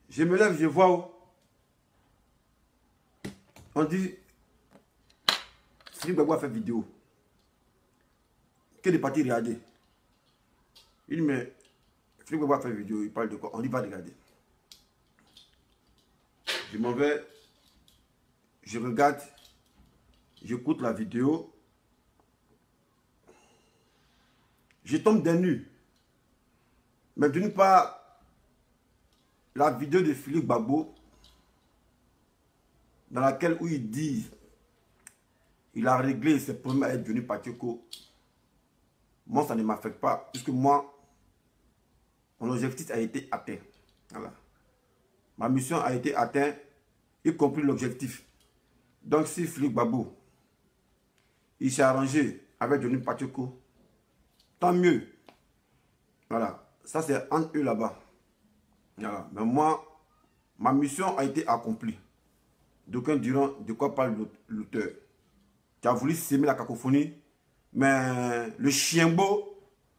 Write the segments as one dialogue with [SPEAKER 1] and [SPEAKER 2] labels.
[SPEAKER 1] Je me lève, je vois où on dit Philippe Gbagbo a fait vidéo. Que des parties regarder. Il dit mais Philippe Gbagbo a fait vidéo, il parle de quoi? On dit pas regarder. Je m'en vais, je regarde, j'écoute la vidéo. Je tombe des nues. Mais d'une part, la vidéo de Philippe Gbagbo, dans laquelle où il dit il a réglé ses problèmes avec Johnny Pacheco, moi ça ne m'affecte pas, puisque moi, mon objectif a été atteint. Voilà. Ma mission a été atteinte, y compris l'objectif. Donc si Philippe Gbagbo, il s'est arrangé avec Johnny Pacheco, tant mieux. Voilà. Ça c'est entre eux là-bas. Voilà. Mais moi, ma mission a été accomplie. D'aucuns diront de quoi parle l'auteur. Tu as voulu s'aimer la cacophonie, mais le chien beau,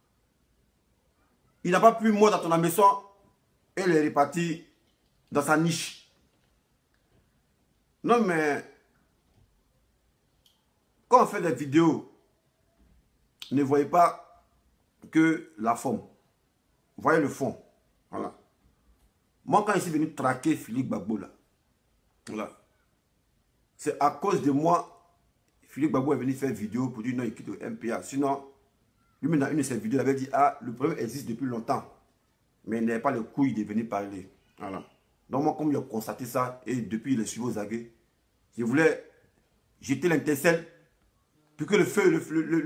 [SPEAKER 1] il n'a pas pu mordre dans ton maison et il est reparti dans sa niche. Non, mais quand on fait des vidéos, ne voyez pas que la forme. Voyez le fond. Voilà. Moi, quand je suis venu traquer Philippe Gbagbo, là, voilà, c'est à cause de moi, Philippe Gbagbo est venu faire vidéo pour dire non, il quitte le MPA. Sinon, lui, dans une de ses vidéos, il avait dit ah, le problème existe depuis longtemps. Mais il n'avait pas le couilles de venir parler. Voilà. Donc, moi, comme j'ai constaté ça, et depuis le suivi aux aguets, je voulais jeter l'intercelle pour que le feu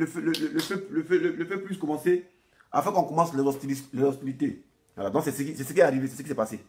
[SPEAKER 1] puisse commencer afin qu'on commence les hostilités. Voilà. Donc, c'est ce qui est arrivé, c'est ce qui s'est passé.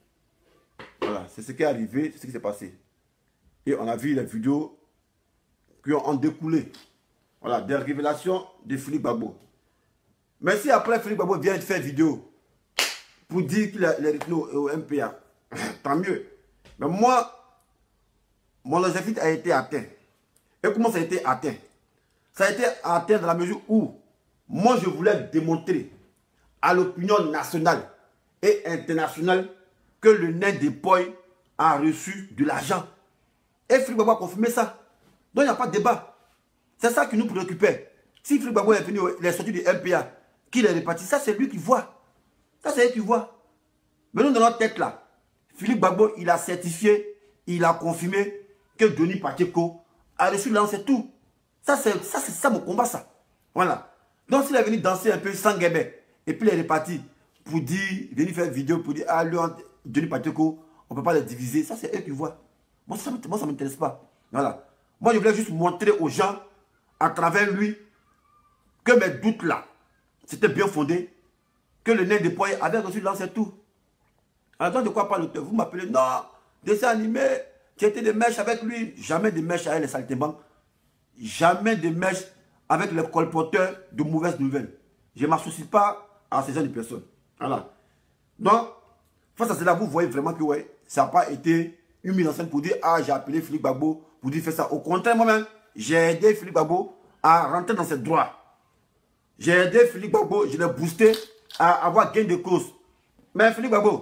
[SPEAKER 1] Voilà. C'est ce qui est arrivé, c'est ce qui s'est passé. Et on a vu les vidéos qui ont découlé, voilà, des révélations de Philippe Gbagbo. Mais si après Philippe Gbagbo vient faire vidéo pour dire qu'il est retenu au MPA, tant mieux. Mais moi, mon objectif a été atteint. Et comment ça a été atteint? Ça a été atteint dans la mesure où moi je voulais démontrer à l'opinion nationale et internationale que le nain de Poy a reçu de l'argent. Et Philippe Gbagbo a confirmé ça. Donc il n'y a pas de débat. C'est ça qui nous préoccupait. Si Philippe Gbagbo est venu, il est sorti du MPA, qu'il est réparti, ça c'est lui qui voit. Ça c'est lui qui voit. Mais nous dans notre tête là, Philippe Gbagbo, il a certifié, il a confirmé que Johnny Pacheco a reçu l'argent, c'est tout. Ça c'est ça mon combat ça. Voilà. Donc s'il est venu danser un peu sans guébé, et puis il est reparti pour dire, venir faire une vidéo pour dire, ah lui, Johnny Pacheco, on ne peut pas les diviser, ça c'est eux qui voient. Moi ça ne m'intéresse pas. Voilà. Moi, je voulais juste montrer aux gens, à travers lui, que mes doutes là, c'était bien fondé, que le nez de Poy avait reçu l'argent, c'est tout. Alors, de quoi parle l'auteur? Vous m'appelez, non, dessin animé, tu étais des mèches avec lui. Jamais de mèches avec les saltimbanques. Jamais de mèches avec les colporteurs de mauvaises nouvelles. Je ne m'associe pas à ces gens de personnes. Voilà. Donc, face à cela, vous voyez vraiment que ouais, ça n'a pas été une mise en scène pour dire, ah, j'ai appelé Philippe Gbagbo pour dire faire ça. Au contraire, moi-même, j'ai aidé Philippe Gbagbo à rentrer dans ses droits. J'ai aidé Philippe Gbagbo, je l'ai boosté à avoir gain de cause. Mais Philippe Gbagbo,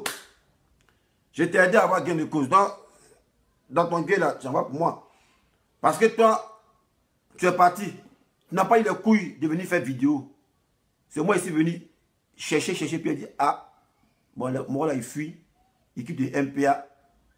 [SPEAKER 1] je t'ai aidé à avoir gain de cause. Dans ton gain là, j'en vois pour moi. Parce que toi, tu es parti. Tu n'as pas eu les couilles de venir faire vidéo. C'est moi ici venu chercher, puis il dit, ah, bon, moi là, il fuit, il quitte de MPA.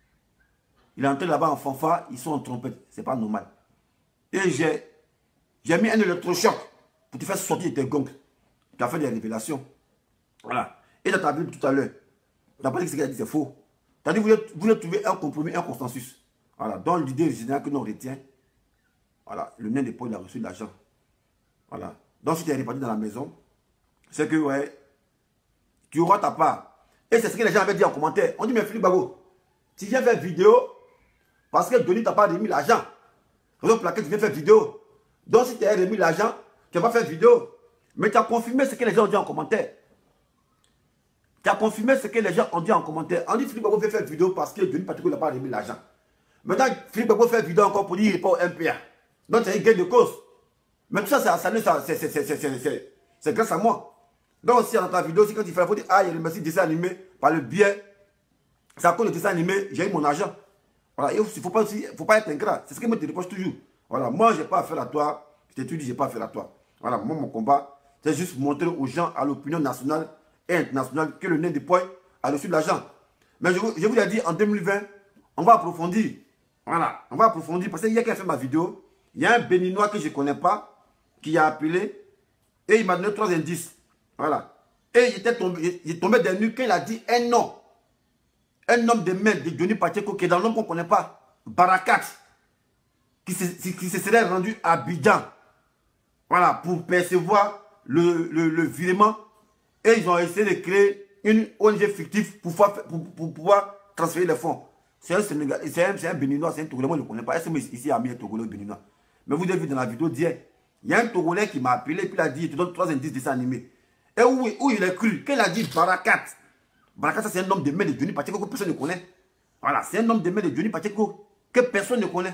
[SPEAKER 1] Il est entré là-bas en fanfare, ils sont en trompette. C'est pas normal. Et j'ai mis un électrochoc pour te faire sortir de tes gongs. Tu as fait des révélations. Voilà. Et dans ta Bible tout à l'heure, tu n'as pas dit que ce qu'il a dit, c'est faux. Tu as dit que vous voulez trouver un compromis, un consensus. Voilà. Dans l'idée générale que nous on retient, voilà, le nain de Poy, il a reçu de l'argent. Voilà. Donc si tu es réparti dans la maison, c'est que, ouais, tu auras ta part. Et c'est ce que les gens avaient dit en commentaire. On dit, mais Philippe Gbagbo, tu viens faire vidéo parce que Johnny t'a pas remis l'argent. Raison pour laquelle tu viens faire vidéo. Donc si tu as remis l'argent, tu vas faire vidéo. Mais tu as confirmé ce que les gens ont dit en commentaire. Tu as confirmé ce que les gens ont dit en commentaire. On dit Philippe Gbagbo veut faire vidéo parce que Johnny Pacheco n'a pas remis l'argent. Maintenant, Philippe Gbagbo fait vidéo encore pour dire qu'il n'est pas au MPA. Donc c'est une gain de cause. Mais tout ça, c'est grâce à moi. Donc aussi dans ta vidéo, si quand tu fais la photo, ah, il remercie dessin animé par le biais C'est à cause de dessin animé, j'ai eu mon argent. Voilà, il ne faut pas être ingrat. C'est ce que moi je te reproche toujours. Voilà, moi, je n'ai pas affaire à toi. Je t'ai dit, je n'ai pas affaire à toi. Voilà, moi, mon combat, c'est juste montrer aux gens, à l'opinion nationale et internationale, que le nez de poing a reçu de l'argent. Mais je vous l'ai dit, en 2020, on va approfondir. Voilà, on va approfondir. Parce qu'il y a quelqu'un qui a fait ma vidéo. Il y a un Béninois que je ne connais pas, qui a appelé, et il m'a donné 3 indices. Voilà. Et il est tombé des nues quand il a dit un nom. Un homme de main de Johnny Pacheco, qui est dans l'homme qu'on ne connaît pas. Barakat. Qui se serait rendu à Abidjan. Voilà, pour percevoir le virement. Et ils ont essayé de créer une ONG fictive pour pouvoir transférer les fonds. C'est un Sénégal, c'est un Béninois, c'est un Togolais, moi je ne le connais pas. Est-ce que ici, Ami est Togolais ou Béninois? Mais vous avez vu dans la vidéo d'hier, il y a un Togolais qui m'a appelé et puis il a dit, il te donne 3 indices de dessins animés. Et où il a cru? Quand il a dit Barakat. Barakat, ça c'est un homme de main de Johnny Pacheco que personne ne connaît. Voilà, c'est un homme de main de Johnny Pacheco que personne ne connaît.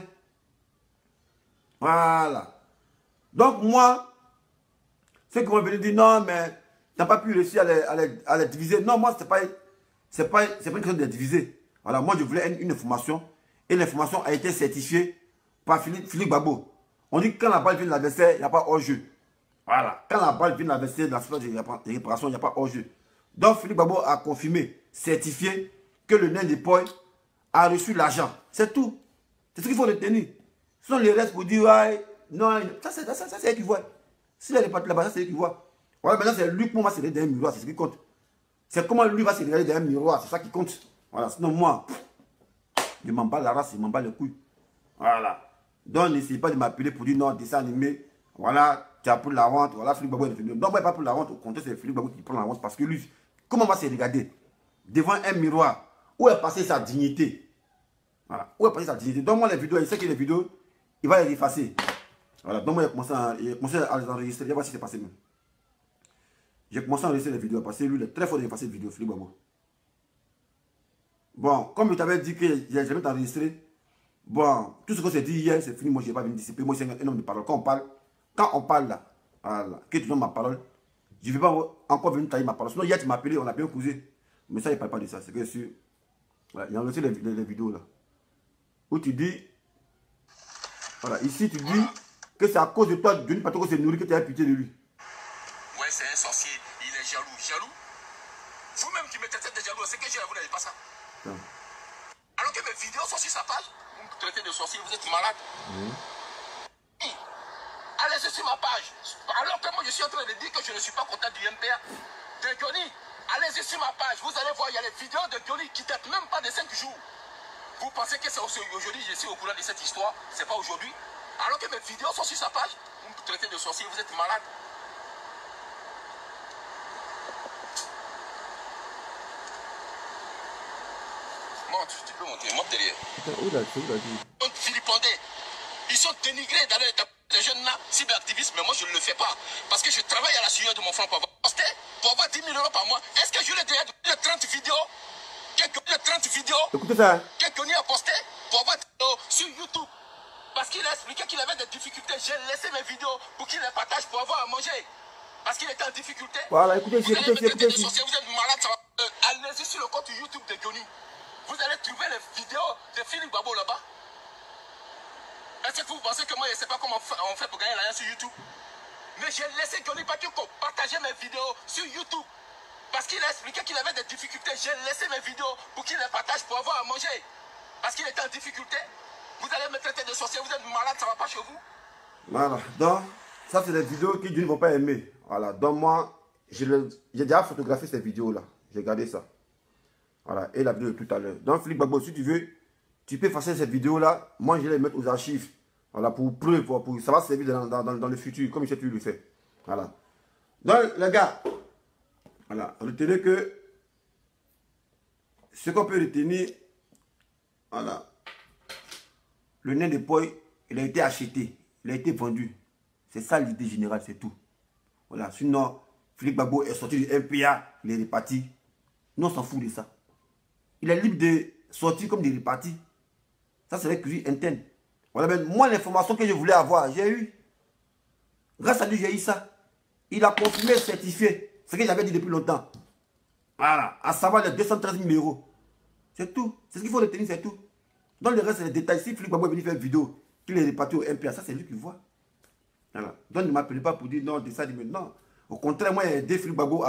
[SPEAKER 1] Voilà. Donc moi, ceux qui vont venir dire non, mais tu n'as pas pu réussir à les diviser. Non, moi, c'est pas une question de les diviser. Voilà, moi, je voulais une information. Et l'information a été certifiée par Philippe Gbagbo. On dit que quand la balle vient de l'adversaire, il n'y a pas hors-jeu. Voilà. Quand la balle vient de l'adversaire, dans la phase de réparation, il n'y a pas hors-jeu. Donc, Philippe Gbagbo a confirmé, certifié, que le nain de poing a reçu l'argent. C'est tout. C'est ce qu'il faut retenir. Sinon, les restes pour dire, ouais, non, ça c'est eux qui voient. S'il est réparti là-bas, ça c'est eux qui voient. Voilà, maintenant, c'est lui, comment va se regarder dans un miroir, c'est ce qui compte. C'est comment lui va se regarder dans un miroir, c'est ça qui compte. Voilà, sinon, moi, je m'en bats la race, je m'en bats les couilles. Voilà. Donc, n'essayez pas de m'appeler pour dire non, dessin animé. Voilà, tu as pris la honte. Voilà, Philippe Gbagbo est devenu. Non, moi, il n'a pas pris la honte. Au contraire, c'est Philippe Gbagbo qui prend la honte parce que lui, comment va se regarder devant un miroir? Où est passée sa dignité? Voilà, où est passée sa dignité? Donne-moi les vidéos, il sait que les vidéos, il va les effacer. Voilà, donc moi, il a commencé à les enregistrer. Je vais voir si c'est passé même. J'ai commencé à enregistrer les vidéos parce que lui, il est très fort d'effacer les vidéos, Philippe Gbagbo. Bon, comme je t'avais dit que je n'ai jamais enregistré, bon, tout ce qu'on s'est dit hier, c'est fini. Moi, je n'ai pas venir dissiper. Moi, c'est un homme de parole. Quand on parle là, voilà, que tu donnes ma parole, je ne vais pas encore venir tailler ma parole. Sinon, hier, tu m'as appelé, on a bien causé. Mais ça, il ne parle pas de ça. C'est que sûr. Voilà, il y a aussi les vidéos là. Où tu dis, voilà, ici, tu dis que c'est à cause de toi, Johnny Pacheco s'est nourri, que tu as pitié de lui.
[SPEAKER 2] Ouais, c'est un sorcier. Il est jaloux. Jaloux? Vous-même qui me traitez de jaloux, c'est que je vous n'avez pas ça. Non. Alors que mes vidéos sont sur sa page, vous me traitez de sorcier, vous êtes malade. Allez sur ma page. Alors que moi je suis en train de dire que je ne suis pas content du MPA de Johnny. Allez sur ma page, vous allez voir, il y a les vidéos de Johnny qui datent même pas de 5 jours. Vous pensez que c'est aujourd'hui, je suis au courant de cette histoire, c'est pas aujourd'hui. Alors que mes vidéos sont sur sa page, vous me traitez de sorcier, vous êtes malade. Monte, tu peux monter, monte derrière. Donc Philippondais, ils sont dénigrés dans les jeunes là, cyberactivistes, mais moi je ne le fais pas. Parce que je travaille à la sueur de mon front pour avoir 10 000 € par mois. Est-ce que je l'ai déjà donné les 30 vidéos? Les 30 vidéos
[SPEAKER 1] Écoutez ça.
[SPEAKER 2] que Johnny a posté pour avoir sur YouTube. Parce qu'il a expliqué qu'il avait des difficultés. J'ai laissé mes vidéos pour qu'il les partage pour avoir à manger. Parce qu'il était en difficulté.
[SPEAKER 1] Voilà, écoutez,
[SPEAKER 2] vous êtes malade, ça va. Allez-y sur le compte YouTube de Johnny. Vous allez trouver les vidéos de Philippe Gbagbo là-bas. Est-ce que vous pensez que moi je ne sais pas comment on fait pour gagner l'argent sur YouTube? Mais j'ai laissé Johnny Pacheco partager mes vidéos sur YouTube. Parce qu'il a expliqué qu'il avait des difficultés. J'ai laissé mes vidéos pour qu'il les partage pour avoir à manger. Parce qu'il était en difficulté. Vous allez me traiter de sorcier, vous êtes malade, ça ne va pas chez vous.
[SPEAKER 1] Voilà, donc ça c'est des vidéos que Dieu ne va pas aimer. Voilà, donc moi, j'ai déjà photographié ces vidéos-là. J'ai gardé ça. Voilà, et la vidéo de tout à l'heure. Donc Philippe Gbagbo, si tu veux, tu peux effacer cette vidéo-là. Moi, je vais les mettre aux archives. Voilà, pour preuve, ça va servir dans le futur, comme tu le fais. Voilà. Donc, les gars, voilà, retenez que ce qu'on peut retenir, voilà, le nain de poing, il a été acheté, il a été vendu. C'est ça l'idée générale, c'est tout. Voilà, sinon, Philippe Gbagbo est sorti du MPA, il est reparti. Nous, on s'en fout de ça. Il est libre de sortir comme des repartis. Ça, c'est la cuisine interne. Voilà, mais moi, l'information que je voulais avoir, j'ai eu. Grâce à lui, j'ai eu ça. Il a confirmé, certifié. Ce que j'avais dit depuis longtemps. Voilà, à savoir les 213 000 €. C'est tout. C'est ce qu'il faut retenir, c'est tout. Dans le reste, c'est les détails. Si Philippe Gbagbo est venu faire une vidéo, qu'il est réparti au MPA, ça c'est lui qui voit. Voilà. Donc ne m'appelez pas pour dire non, dessin animé. Non. Au contraire, moi, j'ai aidé Philippe Gbagbo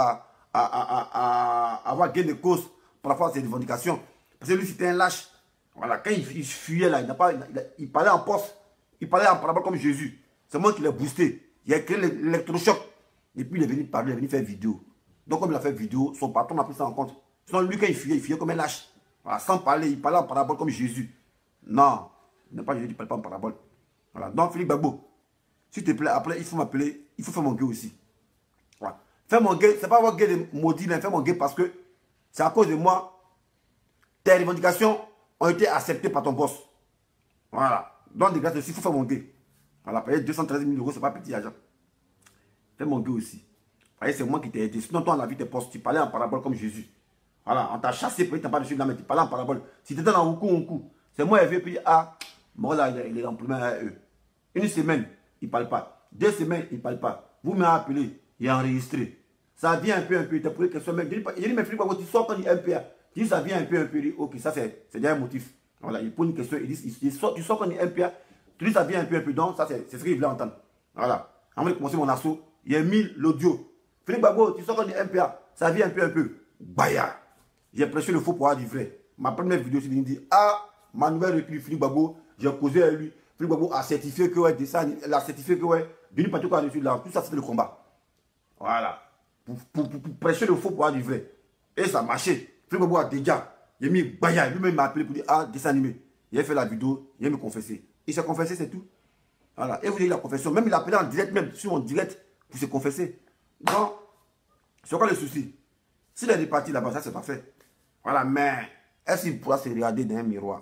[SPEAKER 1] à avoir gain de cause par rapport à ses revendications. Parce que lui, c'était un lâche. Voilà. Quand il fuyait là, il parlait en poste. Il parlait en parabole comme Jésus. C'est moi qui l'ai boosté. Il a créé l'électrochoc. Et puis il est venu parler, il est venu faire vidéo. Donc comme il a fait vidéo, son patron a pris ça en compte. Sinon lui, quand il fuyait comme un lâche. Voilà. Sans parler, il parlait en parabole comme Jésus. Non. Il n'est pas Jésus, il ne parle pas en parabole. Voilà. Donc Philippe Gbagbo, s'il te plaît, après, il faut m'appeler, il faut faire mon guet aussi. Voilà. Faire mon guet, c'est pas avoir guet de maudit, mais faire mon guet parce que c'est à cause de moi, tes revendications ont été acceptées par ton boss. Voilà. Donc, de grâce aussi, il faut faire mon guet. Voilà, payer 213 000 euros, c'est pas petit argent. Fais mon guet aussi. C'est moi qui t'ai aidé. Sinon, toi, on a vu tes postes, tu parlais en parabole comme Jésus. Voilà, on t'a chassé, puis tu n'as pas reçu de la main, tu parlais en parabole. Si tu étais dans un coup, c'est moi qui ai vu, puis ah, moi là, il est en premier à eux. Une semaine, il ne parle pas. 2 semaines, il ne parle pas. Vous m'avez appelé, il a enregistré. Ça vient un peu. Il t'a posé question. Il dit, mais Philippe, tu sors quand il y a un MPA. Il dit, ça vient un peu. Il dit, ok, ça c'est déjà un motif. Voilà, il pose une question, il dit, tu sors quand il y a un MPA. Tu dis, ça vient un peu. Donc, ça c'est ce qu'il voulait entendre. Voilà. Avant de commencer mon assaut, il a mis l'audio. Philippe Gbagbo, tu sors quand il y a un MPA. Ça vient un peu. Baya. J'ai prêché le faux pour avoir du vrai. Ma première vidéo, c'est de dire, ah, ma nouvelle recrue, Philippe Gbagbo, j'ai causé avec lui. Philippe Gbagbo a certifié que, ouais, il a certifié que, ouais, d'une partie qu'on a reçu là, tout ça, c'était le combat. Voilà. Pour prêcher le faux pour avoir du vrai. Et ça a marché. Philippe Gbagbo a déjà, il a mis Baya, lui-même m'a appelé pour dire, ah, dessin animé. Il a fait la vidéo, il a me confessé. Il s'est confessé, c'est tout. Voilà. Et vous avez eu la confession. Même il a appelé en direct, même sur mon direct, pour se confesser. Donc, c'est quoi le souci? S'il est reparti là-bas, ça c'est pas fait. Voilà, mais est-ce qu'il pourra se regarder dans un miroir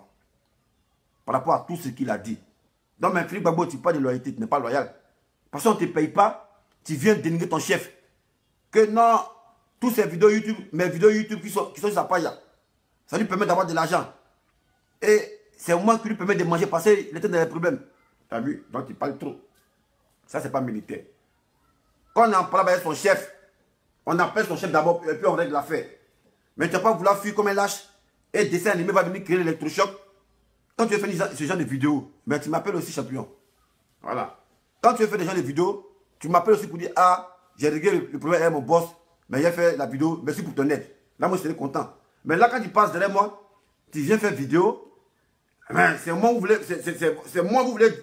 [SPEAKER 1] par rapport à tout ce qu'il a dit? Donc, mais Philippe Gbagbo, tu parles de loyauté, tu n'es pas loyal. Parce qu'on ne te paye pas, tu viens dénigrer ton chef. Que non, toutes ces vidéos YouTube, mes vidéos YouTube qui sont sur sa page, ça lui permet d'avoir de l'argent. Et c'est moi qui lui permet de manger parce qu'il était dans les problèmes. Tu as vu? Donc, il parle trop. Ça, c'est pas militaire. Quand on en parle avec son chef, on appelle son chef d'abord et puis on règle l'affaire. Mais tu n'as pas vouloir fuir comme un lâche et dessin animé va venir créer l'électrochoc. Quand tu veux faire ce genre de vidéos, ben, tu m'appelles aussi champion. Voilà. Quand tu veux faire des gens de vidéos, tu m'appelles aussi pour dire, ah, j'ai réglé le problème avec mon boss, mais il a fait la vidéo, merci pour ton aide. Là, moi, je serais content. Mais là, quand tu passes derrière moi, tu viens faire vidéo, c'est moi où vous voulez, c'est moi où vous voulez,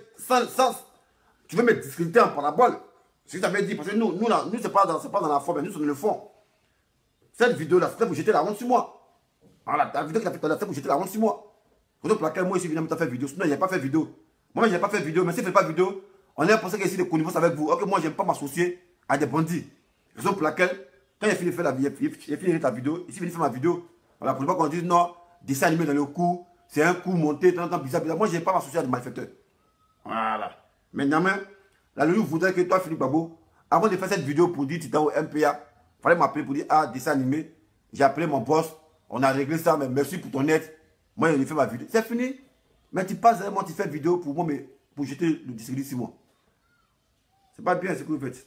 [SPEAKER 1] tu veux me discréditer en parabole. C'est ce que tu avais dit, parce que nous c'est pas dans la forme, nous, c'est dans le fond. Cette vidéo-là, c'était pour jeter la honte sur moi. Voilà, la vidéo que tu as fait tout à l'heure, c'était pour jeter la honte sur moi. Raison pour laquelle moi, ici, évidemment, tu as fait vidéo. Sinon, il n'y a pas fait vidéo. Moi, je n'ai pas fait vidéo, mais si je ne fais pas vidéo, on est pensé qu'il y a ici des connivence avec vous. Ok, moi, je n'aime pas m'associer à des bandits. Raison pour laquelle, quand il a fini de faire la vidéo, il a fini ta vidéo, ici, il a fait ma vidéo. Voilà, pour ne pas qu'on dise non, dessin animé dans le coup, c'est un coup monté, tant bizarre. Moi, je n'aime pas m'associer à des malfaiteurs. Voilà. Maintenant, la logique voudrait que toi, Philippe Gbagbo, avant de faire cette vidéo pour dire tu es au MPA, il fallait m'appeler pour dire, ah, dessin animé, j'ai appelé mon boss, on a réglé ça, mais merci pour ton aide. Moi, j'ai fait ma vidéo. C'est fini. Mais tu passes vraiment, tu fais vidéo pour moi, mais pour jeter le discrédit sur moi. C'est pas bien ce que vous faites.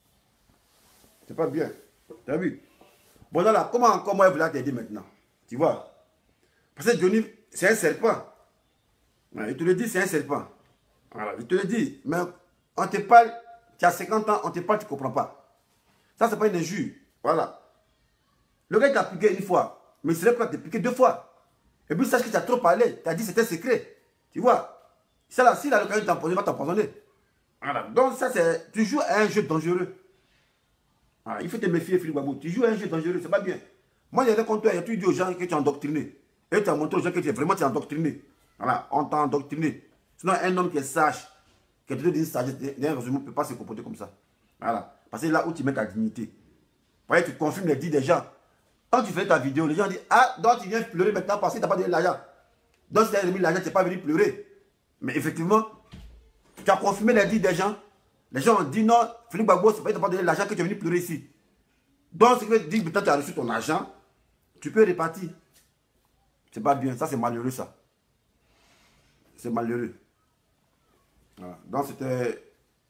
[SPEAKER 1] C'est pas bien. Tu as vu? Bon, là, comment encore moi, je voulais t'aider maintenant? Tu vois? Parce que Johnny, c'est un serpent. Il te le dit, c'est un serpent. Voilà, il te le dit. Mais on te parle, tu as 50 ans, on te parle, tu ne comprends pas. Ça, c'est pas une injure. Voilà. Le gars t'a piqué une fois, mais il serait prêt à te piquer 2 fois. Et puis, sache que tu as trop parlé. Tu as dit que c'était secret. Tu vois? Ça là, s'il a l'occasion de t'empoisonner, il va t'empoisonner. Voilà. Donc, ça, c'est. Tu joues à un jeu dangereux. Voilà. Il faut te méfier, Philippe Gbagbo. Tu joues à un jeu dangereux, c'est pas bien. Moi, il y a des comptes, il y a tout dit aux gens que tu es endoctriné. Et tu as montré aux gens que tu es vraiment endoctriné. Voilà. On t'a endoctriné. Sinon, un homme qui est sage, qui est doté d'une sagesse, d'un résumé, ne peut pas se comporter comme ça. Voilà. Parce que là où tu mets ta dignité. Voyez, tu confirmes les dits des gens. Quand tu fais ta vidéo, les gens disent, ah, donc tu viens pleurer maintenant parce que tu n'as pas donné l'argent. Donc si tu as remis l'argent, tu n'es pas venu pleurer. Mais effectivement, tu as confirmé les dits des gens. Les gens ont dit, non, Philippe Gbagbo, c'est pas que tu n'as pas donné l'argent que tu es venu pleurer ici. Donc, ce qui veut dire que maintenant tu as reçu ton argent, tu peux répartir. C'est pas bien, ça c'est malheureux ça. C'est malheureux. Voilà. Donc c'était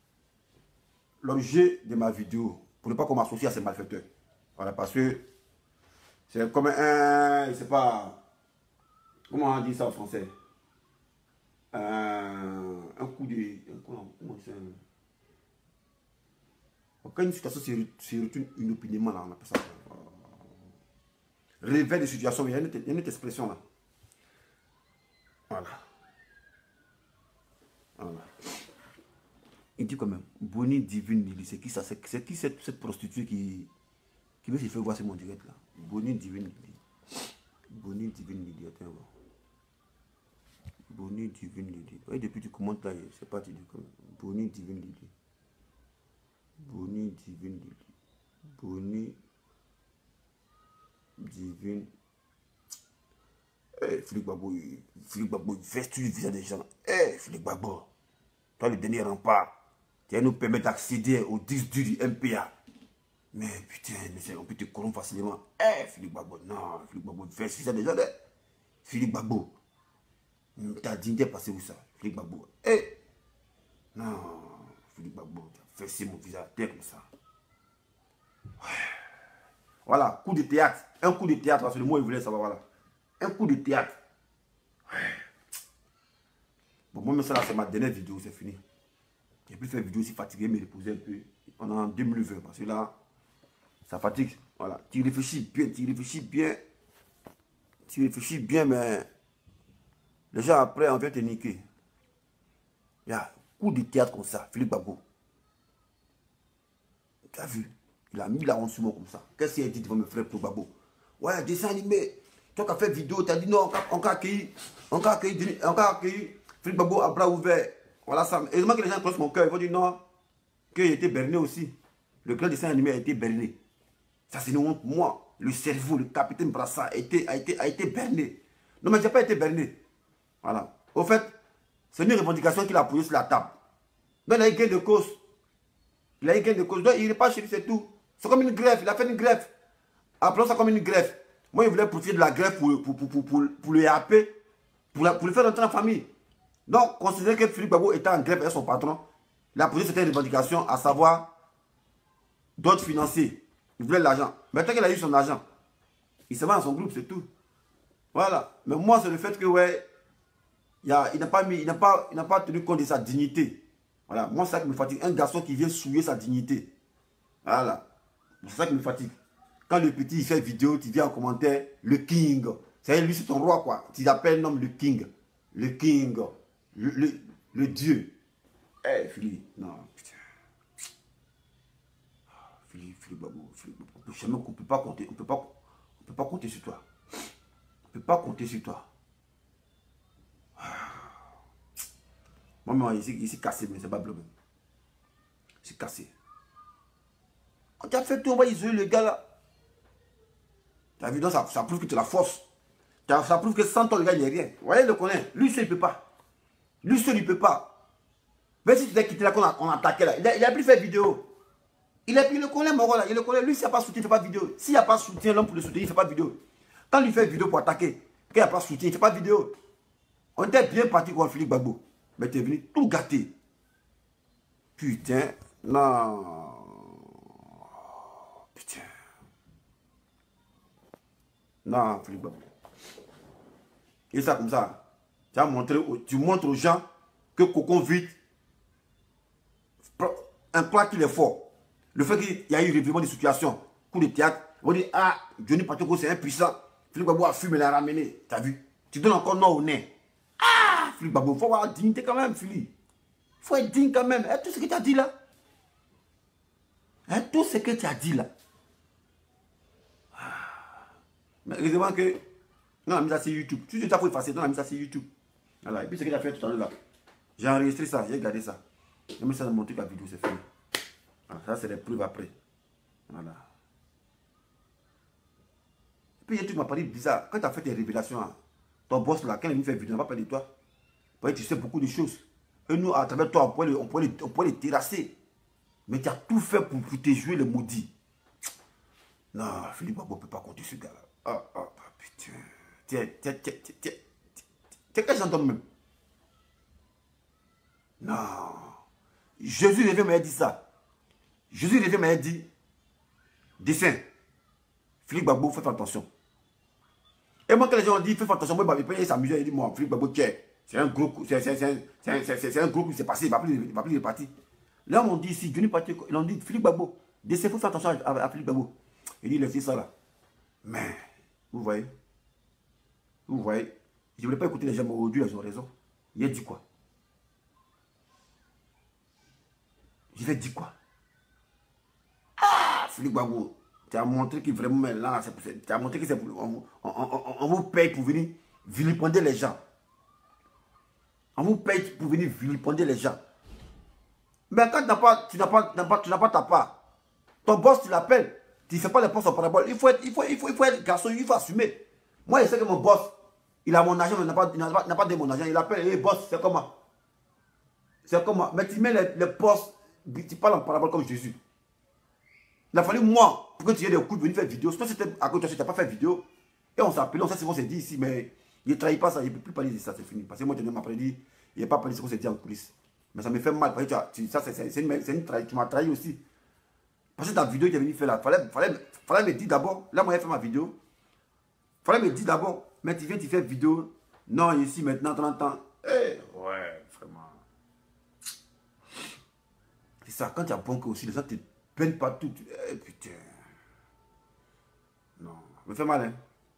[SPEAKER 1] l'objet de ma vidéo. Pour ne pas qu'on m'associe à ces malfaiteurs. Voilà, parce que c'est comme un, je sais pas, Comment on dit ça en français? Un coup de... Comment c'est? Quand une situation se retourne inopinément, là, on appelle ça. Réveil de situation, il y a une autre expression là. Voilà. Voilà. Il dit quand même, Boni Divine Lily, c'est qui ça? C'est qui cette prostituée qui veut se faire voir sur mon direct là? Boni Divine Lily. Boni Divine Lily, attends voir. Boni Divine Lily. Ouais, depuis que tu commentes là, c'est pas tu dis comme Boni Divine Lily. Boni Divine Lily. Boni Divine. Eh, Philippe Gbagbo, il veste le visage des gens. Eh, Philippe Gbagbo, toi le dernier rempart, tu vas nous permettre d'accéder aux 10 du MPA. Mais putain, on peut te corrompre facilement. Eh, Philippe Gbagbo, non, Philippe Gbagbo, il veste le visage des gens. Philippe Gbagbo, ta dignité est passée où ça? Philippe Gbagbo, eh, non, Philippe Gbagbo, tu as versé mon visage comme ça. Ouais. Voilà, coup de théâtre. Un coup de théâtre, c'est le mot que je voulais savoir, voilà. Un coup de théâtre. Ouais. Bon, moi, ça là, c'est ma dernière vidéo, c'est fini. J'ai plus fait vidéo aussi fatigué, mais reposer un peu pendant 2020, parce que là, ça fatigue. Voilà, tu réfléchis bien, mais les gens après, on vient te niquer. Il y a un coup de théâtre comme ça, Philippe Gbagbo. Tu as vu? Il a mis la honte sur moi comme ça. Qu'est-ce qu'il a dit devant mes frères pour Gbagbo? Ouais, dessin animé. Toi qui as fait vidéo, tu as dit non, on a accueilli Philippe Gbagbo à bras ouverts. Voilà ça. Heureusement que les gens connaissent mon cœur. Ils vont dire non, qu'il a été berné aussi. Le grand dessin animé a été berné. Ça, c'est une honte. Moi, le cerveau, le capitaine Brassa a été berné. Non, mais je n'ai pas été berné. Voilà. Au fait, c'est une revendication qu'il a posée sur la table. Donc, il a eu gain de cause. Donc, il n'est pas chez lui, c'est tout. C'est comme une greffe. Il a fait une greffe. Appelons ça comme une greffe. Moi, il voulait profiter de la greffe pour le happer, pour le faire rentrer en famille. Donc, considérez que Philippe Gbagbo était en greffe avec son patron. Il a posé certaines revendications, à savoir d'autres financiers. Il voulait de l'argent. Maintenant qu'il a eu son argent, il se met dans son groupe, c'est tout. Voilà. Mais moi, c'est le fait que, ouais, il n'a pas tenu compte de sa dignité. Voilà. Moi, c'est ça qui me fatigue. Un garçon qui vient souiller sa dignité. Voilà. C'est ça qui me fatigue. Quand le petit il fait vidéo, tu viens en commentaire, le king. C'est lui, c'est ton roi, quoi. Tu l'appelles l'homme le king. Le king. Le dieu. Eh, Philippe, non, putain. Philippe Gbagbo, on ne peut pas compter. On peut pas compter sur toi. On ne peut pas compter sur toi. Moi, il s'est cassé, mais c'est pas bleu. Il s'est cassé. On t'a fait tout, on va isoler le gars là. Ta vidéo, ça prouve que tu as la force. Ça prouve que sans toi, le gars, il n'est rien. Vous voyez, il le connaît. Lui seul, il ne peut pas. Lui seul, il ne peut pas. Même si tu t'es quitté là, qu'on attaquait là, il a plus fait vidéo. Il le connaît, mon gars là. Il le connaît. Lui, s'il n'y a pas de soutien, il ne fait pas de vidéo. S'il n'y a pas de soutien, l'homme pour le soutenir, il ne fait pas de vidéo. Quand il fait vidéo pour attaquer, quand il n'y a pas de soutien, il ne fait pas de vidéo. On était bien parti contre Philippe Gbagbo. Mais tu es venu tout gâter. Putain. Non. Putain. Non, Philippe Gbagbo. Et ça comme ça. Tu montres aux gens que Cocon vide un plat qu'il est fort. Le fait qu'il y a eu revirement de situation, coup de théâtre, on dit ah, Johnny Patoko c'est impuissant. Philippe Gbagbo a fumé, il a ramené. T'as vu? Tu donnes encore non au nez. Ah, Philippe Gbagbo, il faut avoir la dignité quand même, Philippe. Il faut être digne quand même. Et tout ce que tu as dit là. Et tout ce que tu as dit là. Mais heureusement que on a mis ça sur YouTube. Si tu as fait effacer, on a mis ça sur YouTube. Voilà. Et puis ce que tu as fait tout à l'heure là. J'ai enregistré ça, j'ai gardé ça. J'ai mis ça dans mon truc à vidéo, c'est fini. Voilà, ça c'est les preuves après. Voilà. Et puis il y a un truc qui m'a paru bizarre. Quand tu as fait tes révélations, hein, ton boss là, quand il me fait vidéo, on va parler de toi. Parce que tu sais beaucoup de choses. Et nous, à travers toi, on pourrait les terrasser. Mais tu as tout fait pour te jouer le maudit. Non, Philippe Gbagbo ne peut pas compter ce gars-là. Ah, putain. Tiens, quel gentil même. Non. Jésus revient m'a dit ça. Jésus revient m'a dit, dessin. Philippe Gbagbo, faites attention. Et moi, quand les gens ont dit, fais attention, moi, il s'amusait, il dit, moi, Philippe Gbagbo, tiens, c'est un gros coup, c'est un gros coup qui s'est passé, il va plus de parti. Là, on dit ici, ils ont dit, Philippe Gbagbo, il faut faire attention à Philippe Gbagbo. Il dit, laissez ça là. Mais, vous voyez, je ne voulais pas écouter les gens, mais aujourd'hui, ils ont raison. Il a dit quoi? Je vais dire quoi? Ah, Philippe Gbagbo, tu as montré que vraiment là, tu as montré que c'est on vous paye pour venir vilipender les gens. On vous paye pour venir vilipender les gens. Mais quand tu n'as pas ta part, ton boss, tu l'appelles, tu ne fais pas les postes en parabole. Il faut être garçon, il faut assumer. Moi, je sais que mon boss, il a mon argent, mais il n'a pas de mon argent. Il appelle, hey, boss, c'est comment? C'est comment? Mais tu mets les postes, tu parles en parabole comme Jésus. Il a fallu moi, pour que tu aies des coups de venir faire vidéo. Sinon, c'était à côté de toi, tu n'as pas fait vidéo. Et on s'appelait, on sait ce qu'on s'est dit ici, mais il ne trahit pas ça, il ne peut plus parler de ça, c'est fini. Parce que moi, je m'as dit, il n'a pas parlé de ce qu'on s'est dit en coulisses. Mais ça me fait mal, parce que ça, c'est une trahison, tu m'as trahi aussi. Parce que ta vidéo, tu es venu faire là, fallait me dire d'abord, là, moi, j'ai fait ma vidéo. Fallait me dire d'abord, mais tu viens, tu fais vidéo. Non, ici, maintenant, 30 ans. Ouais, vraiment. C'est ça, quand tu as bon que aussi, les gens te peignent partout. Putain. Non, ça me fait mal, hein.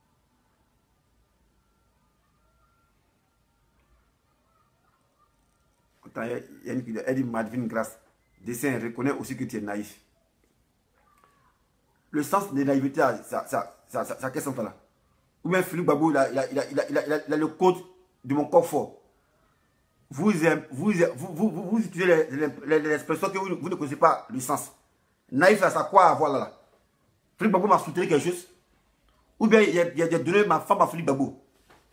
[SPEAKER 1] Elle dit, Madvin Grâce, dessin, reconnaît aussi que tu es naïf. Le sens de naïveté, ça quel sens là? Ou bien Philippe Gbagbo, il a le code de mon corps fort. Vous utilisez l'expression que vous ne connaissez pas le sens. Naïf, ça quoi à voir là? Philippe Gbagbo m'a soutenu quelque chose. Ou bien il a donné ma femme à Philippe Gbagbo.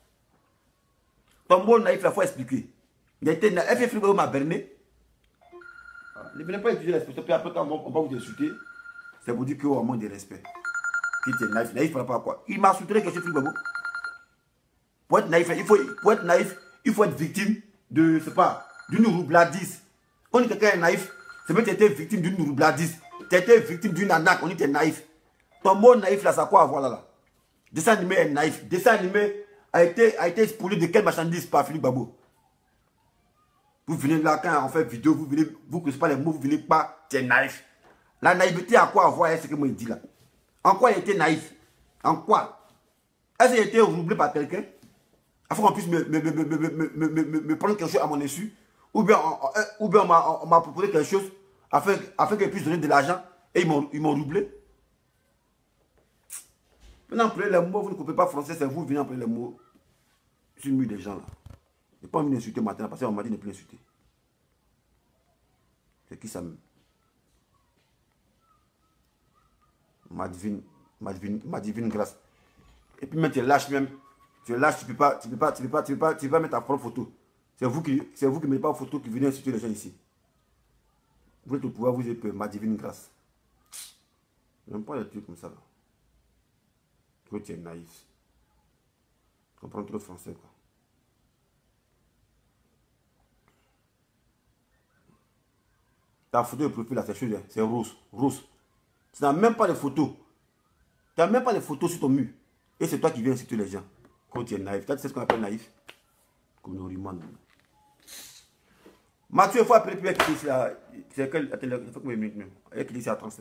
[SPEAKER 1] Ton mot naïf, il faut expliquer. Il a été naïf, Philippe Gbagbo m'a berné. Ne venez pas utiliser l'expression, puis après quand on va vous insulter, c'est pour dire qu'on manque de respect. Qui était naïf, naïf par rapport à quoi? Il m'a soutenu quelque chose, Philippe Gbagbo. Pour être naïf, il faut être victime de, je sais pas, d'une roubladise. Quand on dit quelqu'un est naïf, c'est même que tu étais victime d'une roubladise. Tu étais victime d'une arnaque, on dit que tu es naïf. Ton mot naïf là, ça a quoi à voir là? Dessin animé est naïf. Dessin animé a été spoilé de quelle marchandise par Philippe Gbagbo? Vous venez là, quand on fait vidéo, vous ne connaissez pas les mots, vous venez pas, tu es naïf. La naïveté a quoi à voir avec ce que moi je dis là? En quoi il était naïf? En quoi? Est-ce qu'il a été roublé par quelqu'un? Afin qu'on puisse me prendre quelque chose à mon insu? Ou bien on m'a proposé quelque chose afin qu'il puisse donner de l'argent et ils m'ont roublé? Maintenant, employez les mots, vous ne comprenez pas français, c'est vous qui venez employer les mots sur le mur des gens là. Je n'ai pas envie d'insulter maintenant parce qu'on m'a dit de ne plus insulter. C'est qui ça même? Ma divine grâce. Et puis même tu lâches même. Tu lâches, tu peux pas mettre ta propre photo. C'est vous qui ne mettez pas photo qui venez insulter les gens ici. Vous êtes au pouvoir, vous êtes ma divine grâce. Je n'aime pas les trucs comme ça là. Toi tu es naïf. Tu comprends trop le français quoi. Ta photo de profil là, c'est rose. Tu n'as même pas de photos. Tu n'as même pas de photos sur ton mur. Et c'est toi qui viens insulter les gens. Quand tu es naïf. Tu sais ce qu'on appelle naïf? Conoriman. Mathieu, il faut appeler plus qui ici là. C'est quelle? Attends, il faut que je me mette. Elle qui dit c'est à 35.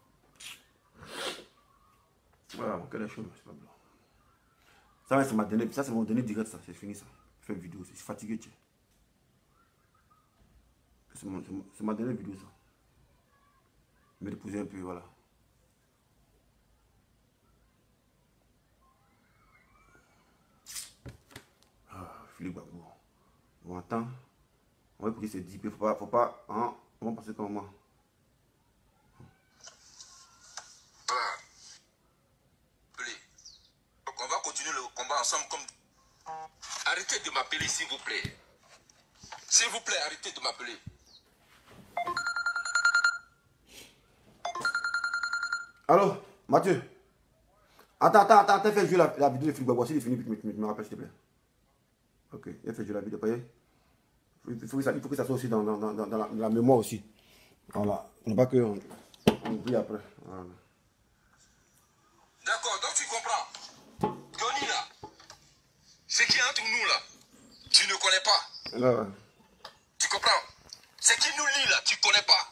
[SPEAKER 1] Voilà, quelle chose, c'est pas blanc. Ça, c'est mon dernier direct, ça. C'est fini ça. Je fais une vidéo, je suis fatigué, tiens. C'est ma dernière vidéo, ça. Me reposer un peu, voilà. Philippe Gbagbo. On attend. On va écouter ces 10 p. Faut pas, hein, on va passer comme moi.
[SPEAKER 2] Donc on va continuer le combat ensemble comme... Arrêtez de m'appeler, s'il vous plaît. S'il vous plaît, arrêtez de m'appeler.
[SPEAKER 1] Allô, Mathieu. Attends, fais jouer la vidéo de Philippe Gbagbo. C'est fini, tu me rappelles, s'il te plaît. Ok, il fait jouer la vidéo. Il faut que ça soit aussi dans la mémoire aussi. Voilà. On ne pas qu'on oublie après. Voilà.
[SPEAKER 2] D'accord, donc tu comprends. Johnny là. Ce qui est entre nous là, tu ne connais pas.
[SPEAKER 1] Ouais.
[SPEAKER 2] Tu comprends? Ce qui nous lie là, tu ne connais pas.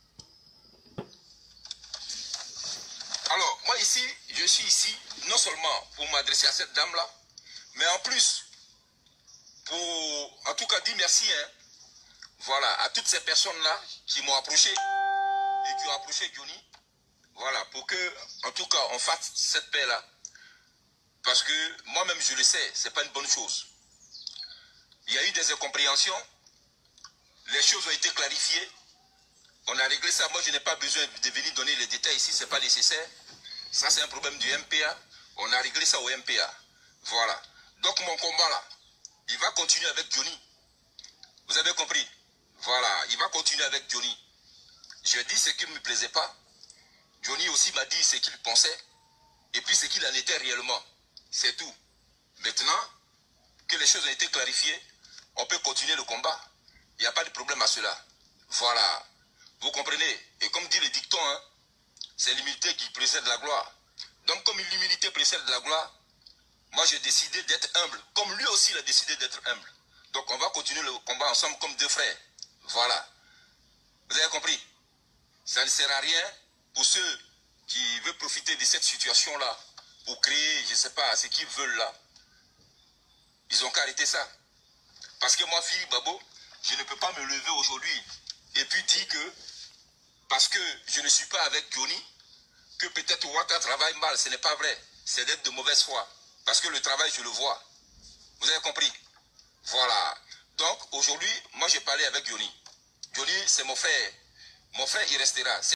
[SPEAKER 2] Alors, moi ici, je suis ici, non seulement pour m'adresser à cette dame-là, mais en plus, pour, en tout cas, dire merci, hein, voilà, à toutes ces personnes-là qui m'ont approché et qui ont approché Johnny, voilà, pour que, en tout cas, on fasse cette paix-là. Parce que moi-même, je le sais, c'est pas une bonne chose. Il y a eu des incompréhensions, les choses ont été clarifiées, on a réglé ça. Moi, je n'ai pas besoin de venir donner les détails ici, c'est pas nécessaire. Ça, c'est un problème du MPA. On a réglé ça au MPA. Voilà. Donc, mon combat là, il va continuer avec Johnny. Vous avez compris? Voilà, il va continuer avec Johnny. Je dis ce qui ne me plaisait pas. Johnny aussi m'a dit ce qu'il pensait. Et puis ce qu'il en était réellement. C'est tout. Maintenant que les choses ont été clarifiées, on peut continuer le combat. Il n'y a pas de problème à cela. Voilà. Vous comprenez? Et comme dit le dicton, hein, c'est l'humilité qui précède la gloire. Donc comme l'humilité précède la gloire, moi j'ai décidé d'être humble. Comme lui aussi il a décidé d'être humble. Donc on va continuer le combat ensemble comme deux frères. Voilà. Vous avez compris? Ça ne sert à rien pour ceux qui veulent profiter de cette situation-là pour créer, je ne sais pas, ce qu'ils veulent là. Ils ont qu'à arrêter ça. Parce que moi, Philippe Babo, je ne peux pas me lever aujourd'hui et puis dire que parce que je ne suis pas avec Johnny, que peut-être Ouattara travaille mal. Ce n'est pas vrai. C'est d'être de mauvaise foi. Parce que le travail, je le vois. Vous avez compris? Voilà. Donc, aujourd'hui, moi, j'ai parlé avec Johnny. Johnny, c'est mon frère. Mon frère, il restera.